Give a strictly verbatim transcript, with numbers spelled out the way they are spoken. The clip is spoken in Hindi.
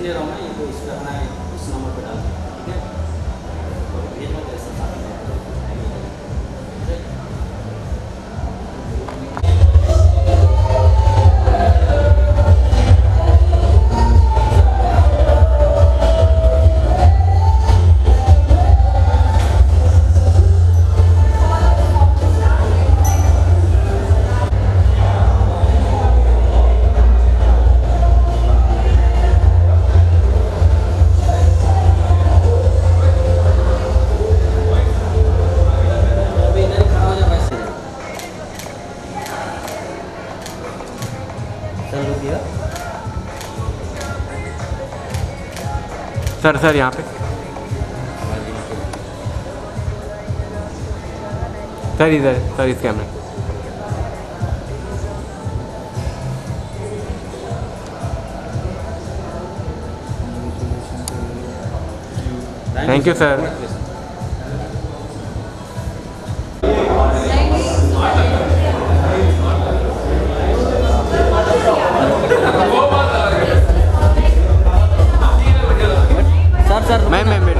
ले रहा हूँ मैं, ये तो इस पे अपना इस नंबर पे डाल दो, ठीक है? और भेज मत ऐसा साथ में, ठीक है? सर सर यहाँ पे सर, इधर सर, इस कैमरे। Thank you sir. Sir sir मैं मैं मैं